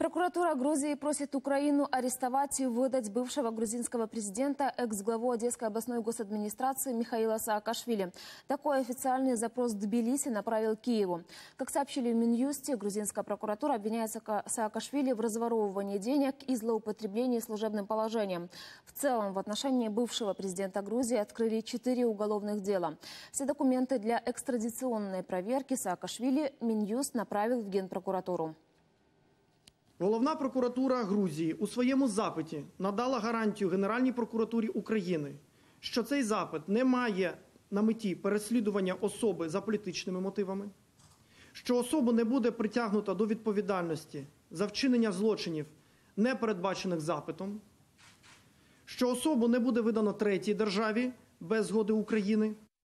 Прокуратура Грузии просит Украину арестовать и выдать бывшего грузинского президента, экс-главу Одесской областной госадминистрации Михаила Саакашвили. Такой официальный запрос Тбилиси направил Киеву. Как сообщили в Минюсте, грузинская прокуратура обвиняет Саакашвили в разворовывании денег и злоупотреблении служебным положением. В целом, в отношении бывшего президента Грузии открыли 4 уголовных дела. Все документы для экстрадиционной проверки Саакашвили Минюст направил в Генпрокуратуру. Головна прокуратура Грузії у своєму запиті надала гарантію Генеральній прокуратурі України, що цей запит не має на меті переслідування особи за політичними мотивами, що особу не буде притягнуто до відповідальності за вчинення злочинів, не передбачених запитом, що особу не буде видано третій державі без згоди України.